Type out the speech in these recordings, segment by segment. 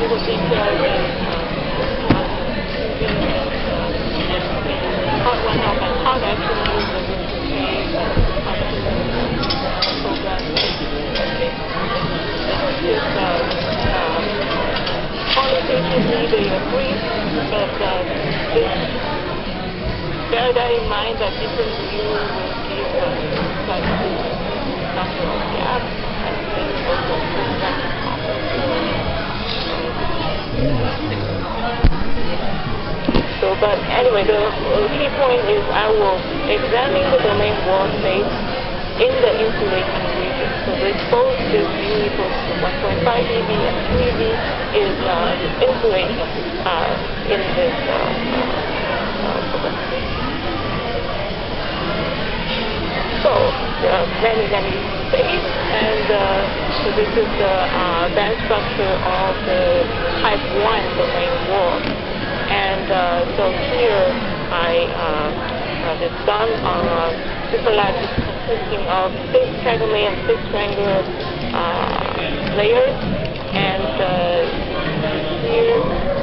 little details in part one of and how to actually use the Windows how to program this is qualification needed a brief, but bear that in mind that different view will give slightly number of gaps and then also program So, but anyway, the key point is I will examine the domain wall space in the insulating region. So the exposed is U equals 1.5 dB and 2 dB is insulating in this program. So there are many space, and so this is the band structure of the type 1 domain wall. And so here it's done on superlattice consisting of 6 triangle and 6 triangle layers, and here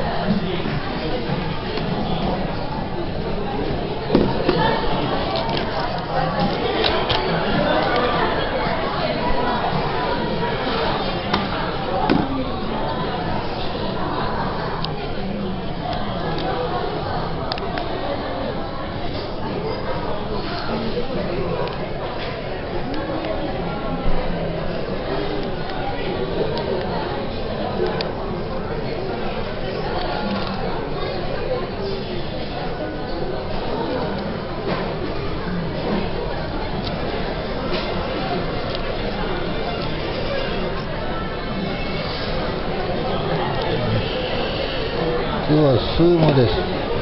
今日はスーモです。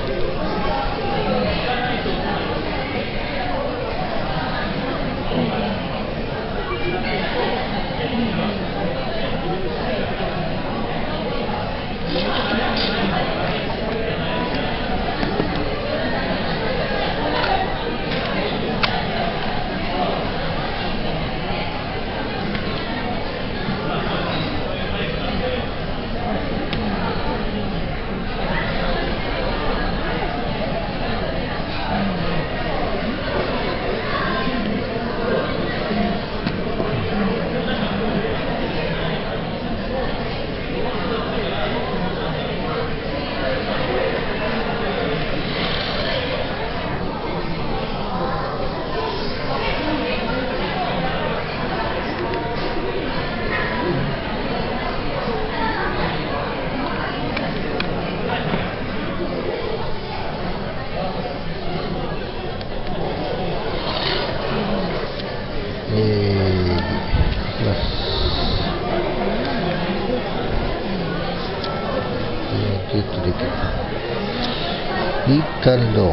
リカルド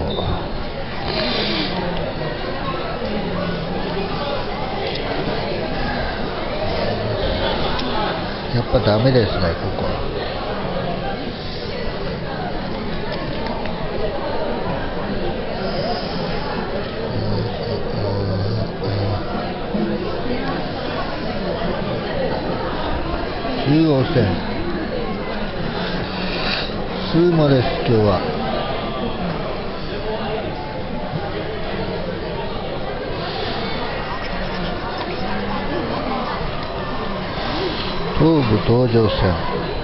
やっぱダメですね、ここは。中央線スーモです、今日は。東武東上線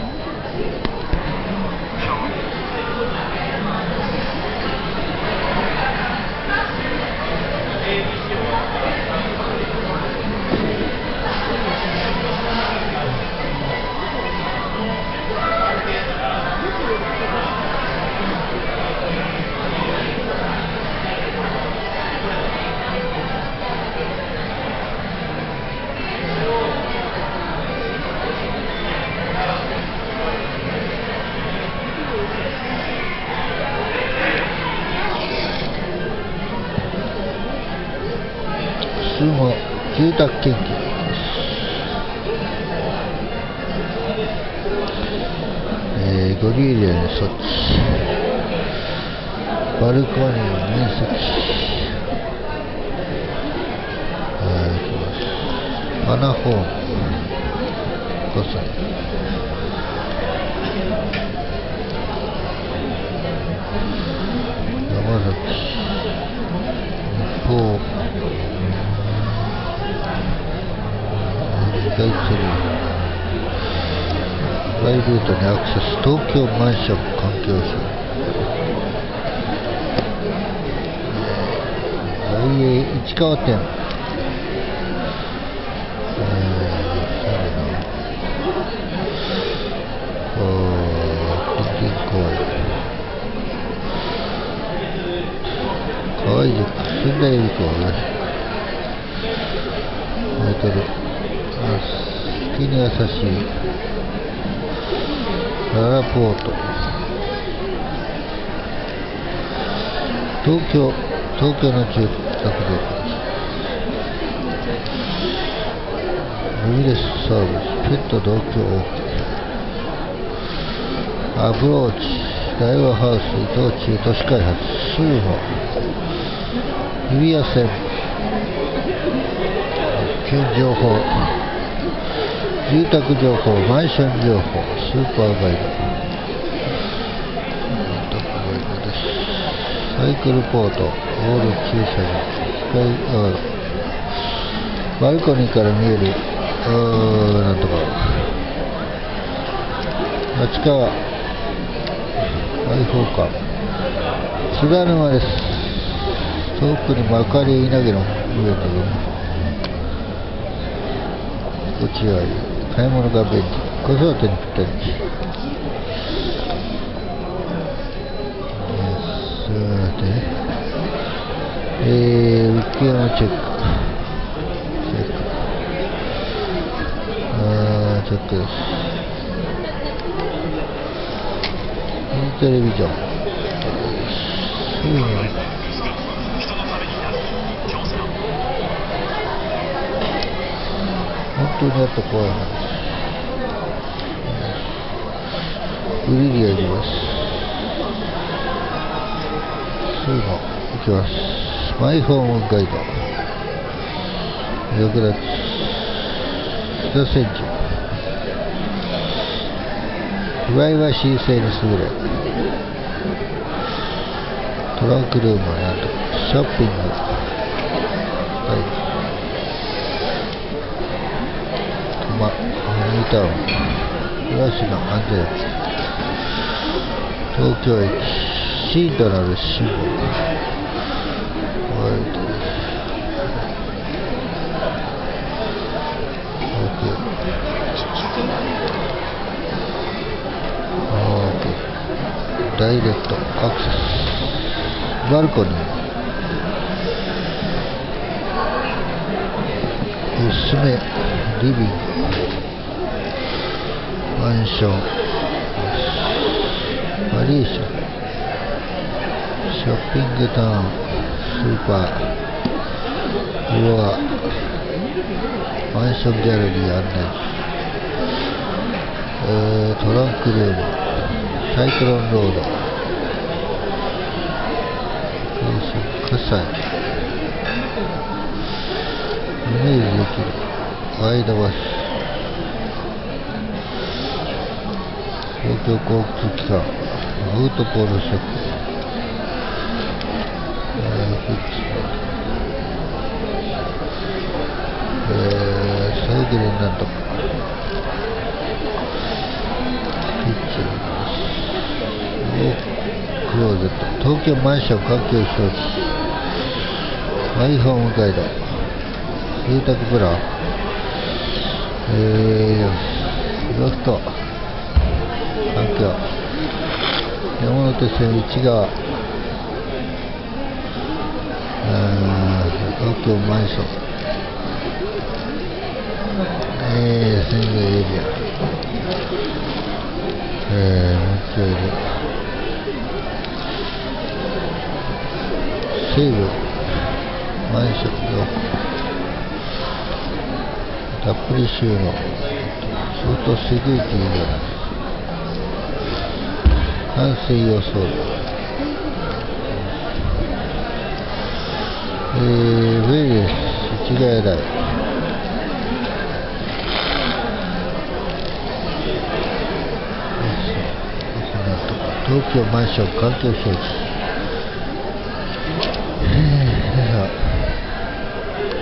スーモ住宅研究です。ゴリエリアの措置、バルコニーの面積、マナホーム5歳。 山崎、日報、スカイツリー、プライベートにアクセス、東京マンション環境省、大英市川店、銀行、河合塾、仙台予備校ね、好きに優しいララポート、東京の住宅でモビレスサービス、ペット同居 OK、アプローチ、大和ハウス、伊藤忠都市開発、スーモ、日比谷線、県情報、住宅情報、マンション情報、スーパーガイド、サイクルポート、オール駐車場、スカイアール、バルコニーから見える、なんとか、立川、開放館、津田沼です。遠くに幕張稲毛の上にこちら買い物が便利、子育てにぴったり。浮世のチェック、チェックです。テレビジョン、本当にあった怖い話、ウリリアいります。そういうのいきます。マイホームガイド、役立つ北千住、プライバシー性に優れ、トランクルームはなんとショッピング、はい、ニュータウン、暮らしの安全、東京駅、シートなるシンボル、ダイレクトアクセス、バルコニー、おすすめリビング、マンション、バリエーション、ショッピングタウン、スーパー、フロア、マンションギャラリー案内、トランクルーム、サイクロンロード、火災、イメージできるワイドバス、東京交通機関、アウトポールショップ、サイクルなんとか、キッチン、クローゼット、東京マンション環境表示、マイホームガイド、住宅プラン、ロフト、環境、山手線内側、東京マンション、宣言エリア、もう一回いる、西部マンションのたっぷり収納、相当セキュリティが完成予想、ウェイレス市ヶ谷台、 東京マンション環境表示